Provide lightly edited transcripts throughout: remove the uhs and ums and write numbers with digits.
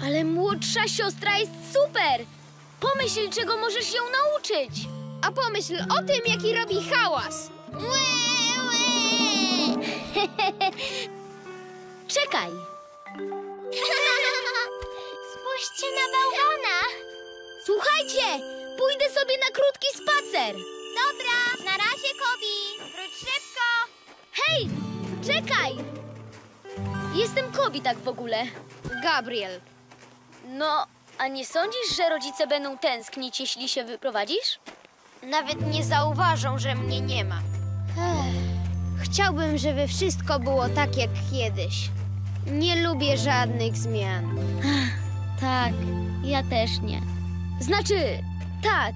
Ale młodsza siostra jest super! Pomyśl, czego możesz ją nauczyć! A pomyśl o tym, jaki robi hałas! Czekaj! Spójrzcie na bałwana! Słuchajcie! Pójdę sobie na krótki spacer! Dobra, na razie, Kobi! Wróć szybko! Hej! Czekaj! Jestem Kobi tak w ogóle. Gabriel. No, a nie sądzisz, że rodzice będą tęsknić, jeśli się wyprowadzisz? Nawet nie zauważą, że mnie nie ma. Chciałbym, żeby wszystko było tak jak kiedyś. Nie lubię żadnych zmian. Tak, ja też nie. Znaczy, tak.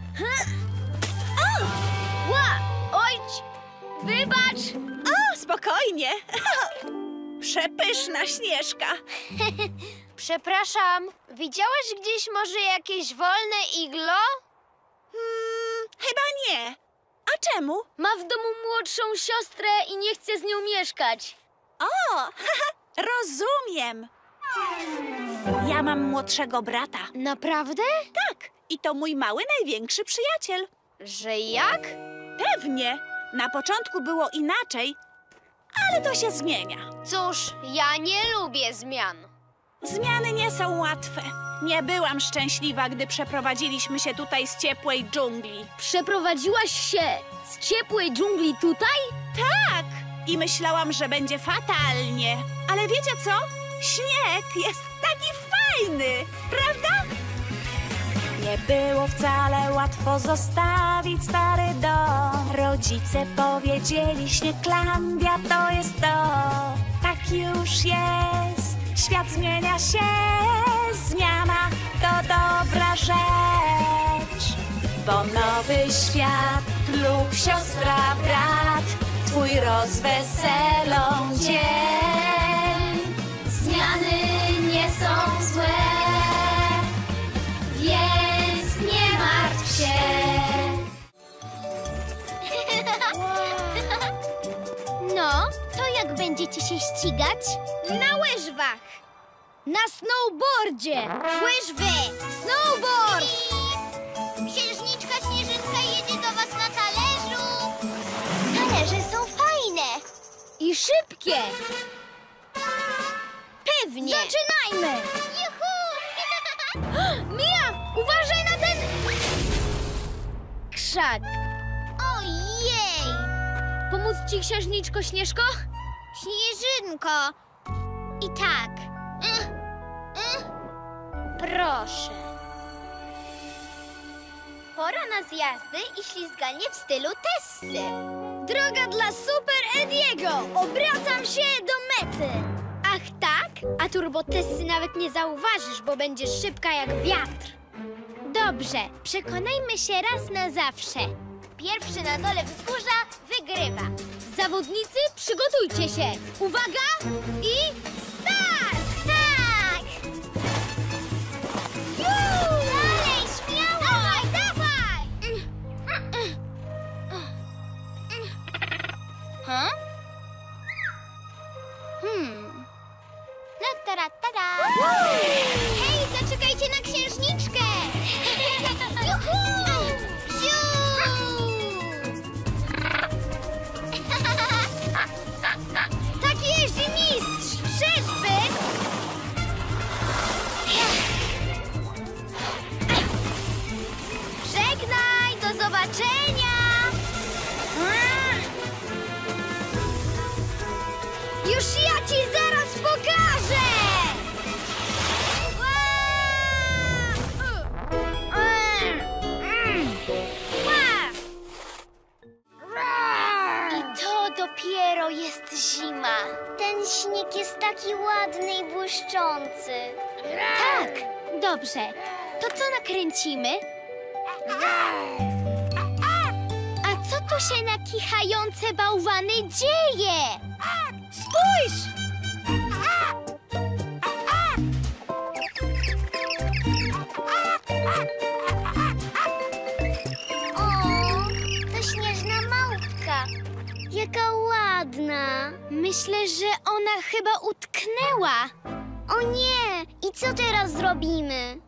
Ła! Ojcz! Wybacz! O, spokojnie. Przepyszna Śnieżka. Przepraszam, widziałeś gdzieś może jakieś wolne iglo? Chyba nie. A czemu? Ma w domu młodszą siostrę i nie chce z nią mieszkać. O, rozumiem. Ja mam młodszego brata. Naprawdę? Tak, i to mój mały, największy przyjaciel. Że jak? Pewnie. Na początku było inaczej, ale to się zmienia. Cóż, ja nie lubię zmian. Zmiany nie są łatwe. Nie byłam szczęśliwa, gdy przeprowadziliśmy się tutaj z ciepłej dżungli. Przeprowadziłaś się z ciepłej dżungli tutaj? Tak! I myślałam, że będzie fatalnie. Ale wiecie co? Śnieg jest taki fajny, prawda? Nie było wcale łatwo zostawić stary dom. Rodzice powiedzieli, Śnieglandia to jest to. Tak już jest, świat zmienia się. Zmiana to dobra rzecz. Bo nowy świat lub siostra, brat twój rozweselą dzień. Zmiany nie są złe, więc nie martw się. No, to jak będziecie się ścigać? Na łyżwach! Na snowboardzie! Łyżwy! Snowboard! Księżniczka Śnieżynka jedzie do was na talerzu! Talerze są fajne! I szybkie! Pewnie! Zaczynajmy! Juhu! Mia, uważaj na ten krzak! Ojej! Pomóc ci, księżniczko Śnieżko? Śnieżynko! I tak. Proszę. Pora na zjazdy i ślizganie w stylu Tessy. Droga dla Super Ediego! Obracam się do mety! Ach tak? A turbo Tessy nawet nie zauważysz, bo będziesz szybka jak wiatr. Dobrze, przekonajmy się raz na zawsze. Pierwszy na dole wzgórza wygrywa. Zawodnicy, przygotujcie się! Uwaga i start! Tak! Dalej, śmiało! Dawaj, dawaj! No taratara! Hej, zaczekajcie na księżniczkę! Juhu! Ziu! Tak jeździ mistrz! Czyżby? Żegnaj! Do zobaczenia! Już ja ci zaraz pokażę! I to dopiero jest zima. Ten śnieg jest taki ładny i błyszczący. Tak, dobrze. To co nakręcimy? A co tu się na kichające bałwany dzieje? Spójrz! O, to śnieżna małpka. Jaka ładna. Myślę, że ona chyba utknęła. O nie! I co teraz zrobimy?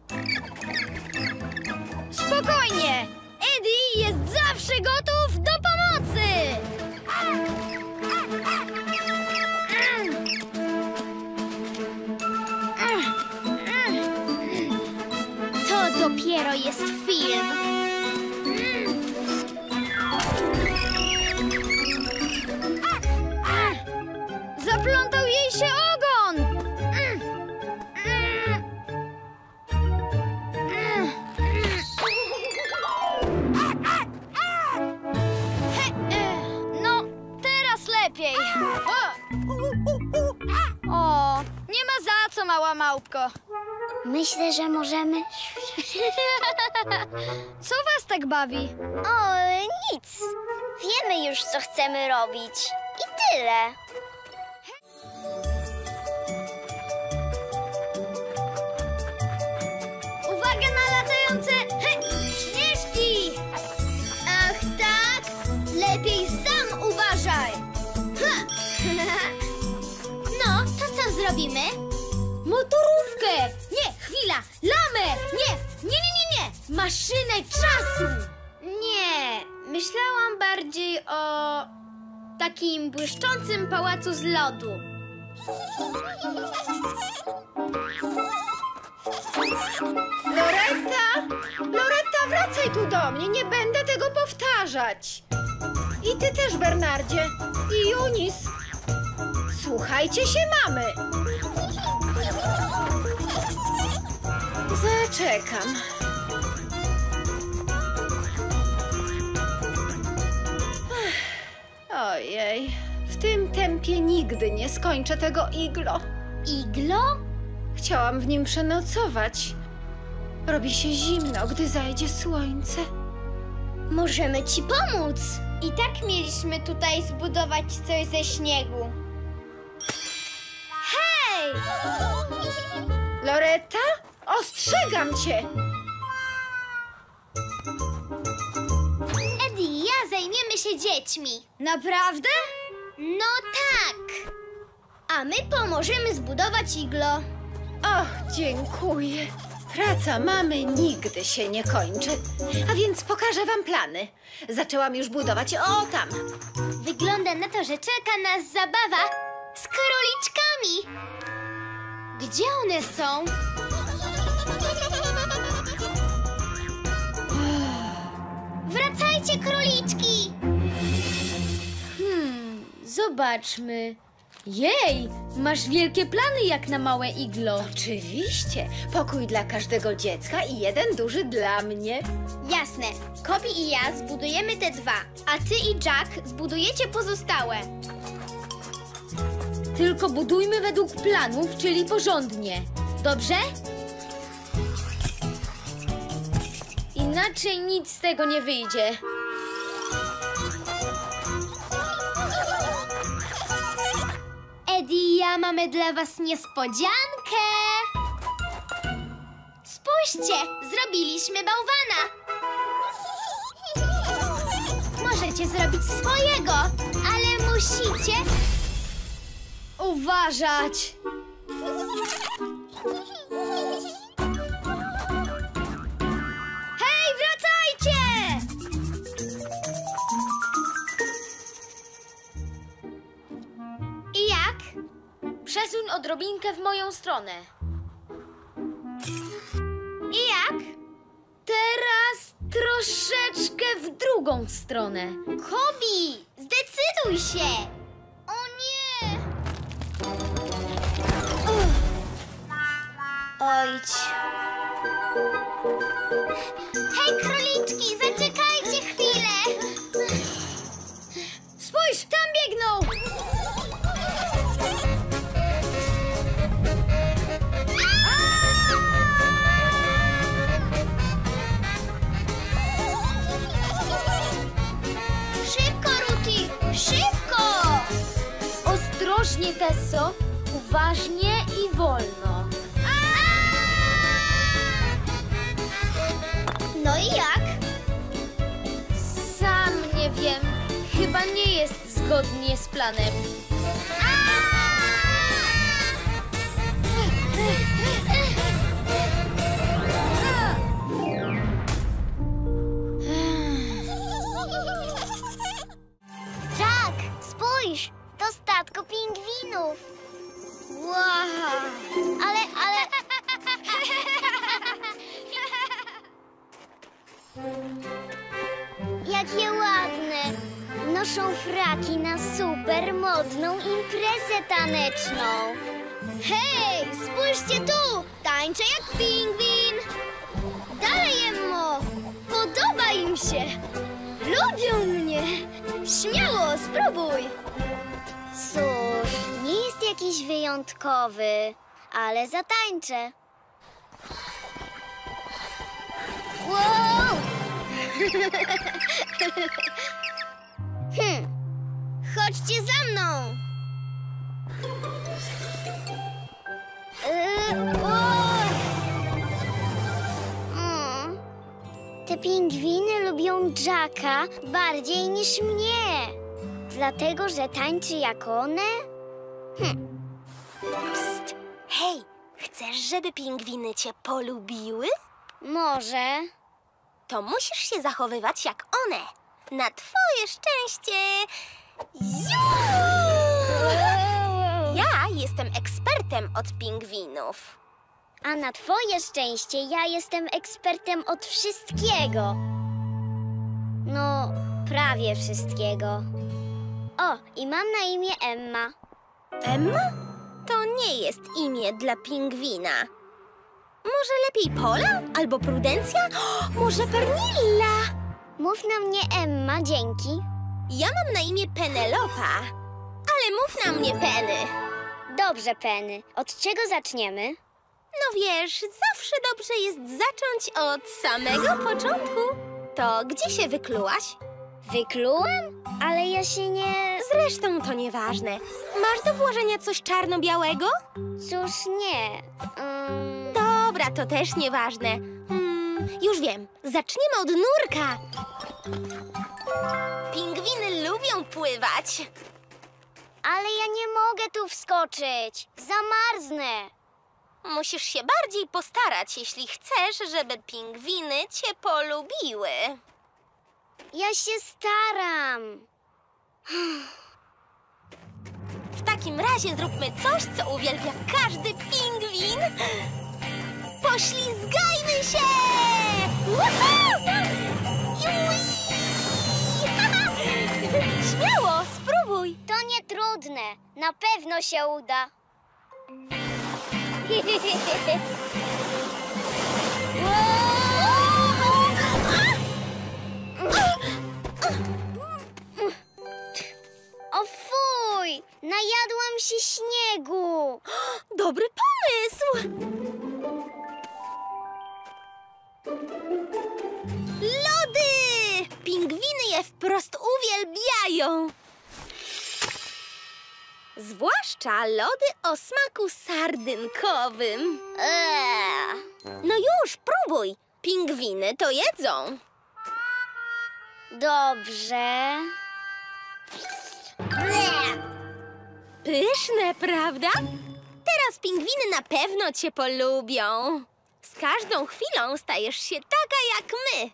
Spokojnie! Eddie jest zawsze gotów do pomocy! To dopiero jest film. Zaplątał jej się ogon! No, teraz lepiej. O, nie ma za co, mała małpko. Myślę, że możemy... Co was tak bawi? O, nic. Wiemy już, co chcemy robić. I tyle. Uwaga na latające śnieżki! Ach tak? Lepiej sam uważaj. No, to co zrobimy? Motorówkę! Nie, chwila! Lamę! Nie! Maszynę czasu! Nie, myślałam bardziej o takim błyszczącym pałacu z lodu. Loretta, wracaj tu do mnie, nie będę tego powtarzać. I ty też, Bernardzie. I Junis. Słuchajcie się mamy. Zaczekam. Ojej, w tym tempie nigdy nie skończę tego iglo. Iglo? Chciałam w nim przenocować. Robi się zimno, gdy zajdzie słońce. Możemy ci pomóc. I tak mieliśmy tutaj zbudować coś ze śniegu. Hej! Loretta, ostrzegam cię! Eddie i ja zajmiemy się dziećmi. Naprawdę? No tak. A my pomożemy zbudować iglo. Och, dziękuję. Praca mamy nigdy się nie kończy. A więc pokażę wam plany. Zaczęłam już budować tam. Wygląda na to, że czeka nas zabawa z króliczkami. Gdzie one są? Wracajcie, króliczki! Zobaczmy. Jej, masz wielkie plany jak na małe iglo. Oczywiście. Pokój dla każdego dziecka i jeden duży dla mnie. Jasne. Kobi i ja zbudujemy te dwa, a ty i Jack zbudujecie pozostałe. Tylko budujmy według planów, czyli porządnie. Dobrze? Inaczej nic z tego nie wyjdzie. Eddie i ja mamy dla was niespodziankę. Spójrzcie, zrobiliśmy bałwana. Możecie zrobić swojego, ale musicie... Uważać! Hej, wracajcie! I jak? Przesuń odrobinkę w moją stronę. I jak? Teraz troszeczkę w drugą stronę. Kobi, zdecyduj się! O nie! Ojdź. Hej, króliczki, zaczekajcie chwilę! Spójrz, tam biegną! Szybko, Ruti, szybko! Ostrożnie, Tesso. Uważnie i wolno. No i jak? Sam nie wiem. Chyba nie jest zgodnie z planem. noszą fraki na super modną imprezę taneczną. Hej, spójrzcie tu! Tańczę jak pingwin! Dalej, Emmo! Podoba im się! Lubią mnie! Śmiało, spróbuj! Cóż, nie jest jakiś wyjątkowy, ale zatańczę. Wow! Chodźcie za mną! Te pingwiny lubią Jacka bardziej niż mnie. Dlatego, że tańczy jak one? Psst. Hej, chcesz, żeby pingwiny cię polubiły? Może. To musisz się zachowywać jak one. Na twoje szczęście. Ja jestem ekspertem od pingwinów. A na twoje szczęście ja jestem ekspertem od wszystkiego. No, prawie wszystkiego. O, i mam na imię Emma. Emma? To nie jest imię dla pingwina. Może lepiej Pola? Albo Prudencja? O, może Pernilla? Mów na mnie Emma, dzięki. Ja mam na imię Penelopa, ale mów na mnie Penny. Dobrze, Penny. Od czego zaczniemy? No wiesz, zawsze dobrze jest zacząć od samego początku. To gdzie się wyklułaś? Wyklułam? Ale ja się nie... Zresztą to nieważne. Masz do włożenia coś czarno-białego? Cóż, nie. Dobra, to też nieważne. Już wiem. Zaczniemy od nurka. Pingwiny lubią pływać. Ale ja nie mogę tu wskoczyć. Zamarznę. Musisz się bardziej postarać, jeśli chcesz, żeby pingwiny cię polubiły. Ja się staram. W takim razie zróbmy coś, co uwielbia każdy pingwin. Poślizgajmy się! Śmiało, spróbuj. To nie trudne. Na pewno się uda. O fuj! Najadłam się śniegu. Dobry pomysł! Lody! Pingwiny je wprost uwielbiają. Zwłaszcza lody o smaku sardynkowym. No już, próbuj. Pingwiny to jedzą. Dobrze. Pyszne, prawda? Teraz pingwiny na pewno cię polubią. Z każdą chwilą stajesz się taka jak my.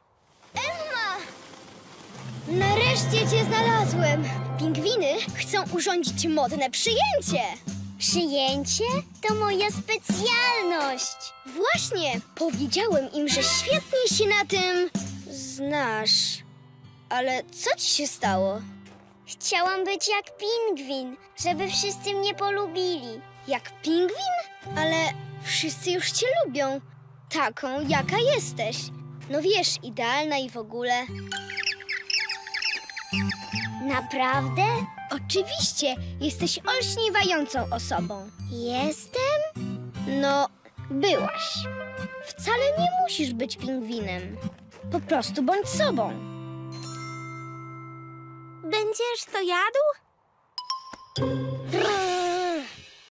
Nareszcie cię znalazłem! Pingwiny chcą urządzić modne przyjęcie! Przyjęcie to moja specjalność. Właśnie! Powiedziałem im, że świetnie się na tym znasz. Ale co ci się stało? Chciałam być jak pingwin, żeby wszyscy mnie polubili. Jak pingwin? Ale wszyscy już cię lubią. Taką, jaka jesteś. No wiesz, idealna i w ogóle. Naprawdę? Oczywiście, jesteś olśniewającą osobą. Jestem? No, byłaś. Wcale nie musisz być pingwinem. Po prostu bądź sobą. Będziesz to jadł?